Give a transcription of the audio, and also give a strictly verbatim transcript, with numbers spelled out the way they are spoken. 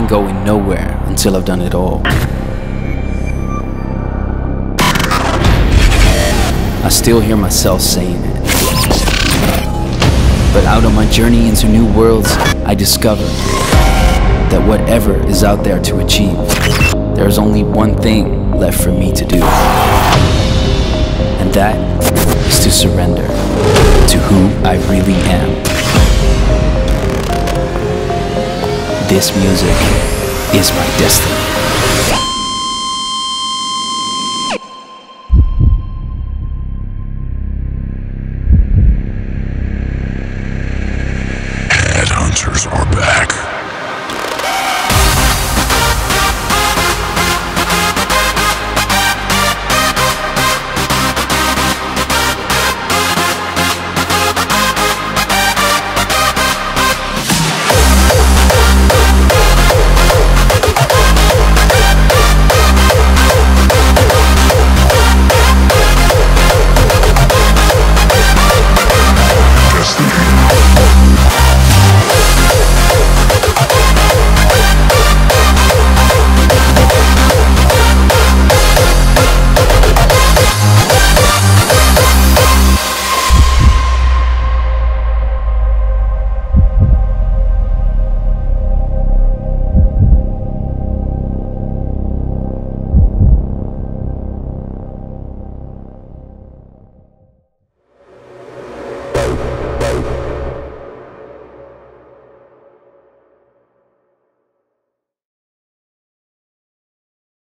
ain't going nowhere until I've done it all. I still hear myself saying it. But out on my journey into new worlds, I discovered that whatever is out there to achieve, there is only one thing left for me to do. And that is to surrender to who I really am. This music is my destiny.